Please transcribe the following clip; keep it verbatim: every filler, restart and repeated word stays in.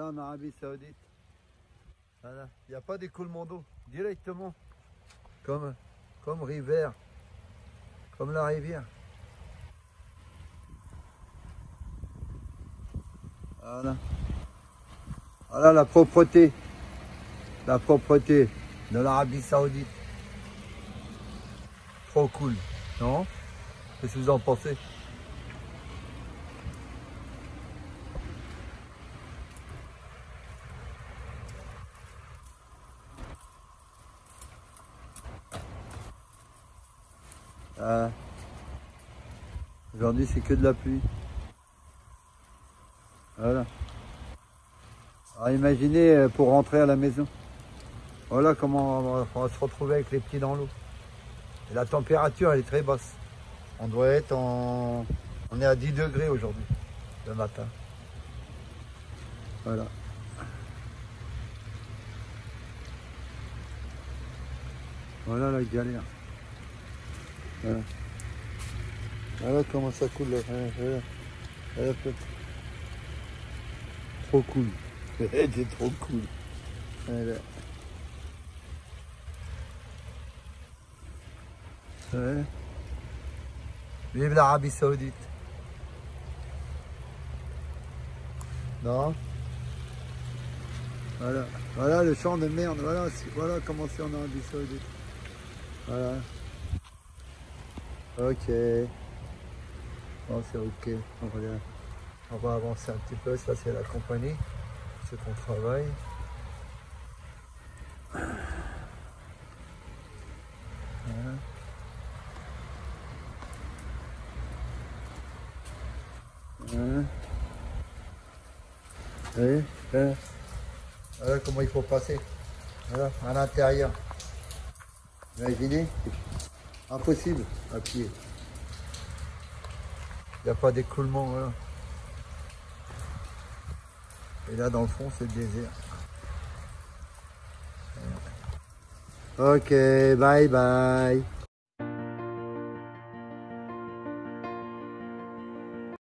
Voilà, en Arabie Saoudite. Voilà. Il n'y a pas d'écoulement d'eau, directement. Comme, comme rivière. Comme la rivière. Voilà. Voilà la propreté. La propreté de l'Arabie Saoudite. Trop cool, non? Qu'est-ce que vous en pensez? Ah. Aujourd'hui, c'est que de la pluie. Voilà. Alors imaginez pour rentrer à la maison. Voilà comment on va, on va se retrouver avec les pieds dans l'eau. Et la température, elle est très basse. On doit être en... On est à dix degrés aujourd'hui, le matin. Voilà. Voilà la galère. Voilà. Voilà comment ça coule là. Voilà, voilà. Voilà, trop cool. C'est trop cool. Voilà. Ouais. Vive l'Arabie Saoudite. Non. Voilà. Voilà le champ de merde. Voilà, voilà comment c'est en Arabie Saoudite. Voilà. Ok. Bon, c'est ok. On va, on va avancer un petit peu. Ça, c'est la compagnie. C'est qu'on travaille. Voilà. Voilà. Vous voyez, voilà comment il faut passer. Voilà, à l'intérieur. Imaginez, impossible à pied. Il n'y a pas d'écoulement, voilà. Et là, dans le fond, c'est le désert. Ok, bye bye.